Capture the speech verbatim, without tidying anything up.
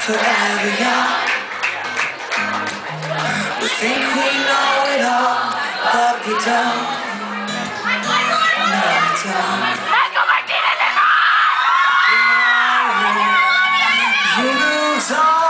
forever young. We think we know it all, but we don't. No, we don't. You lose all.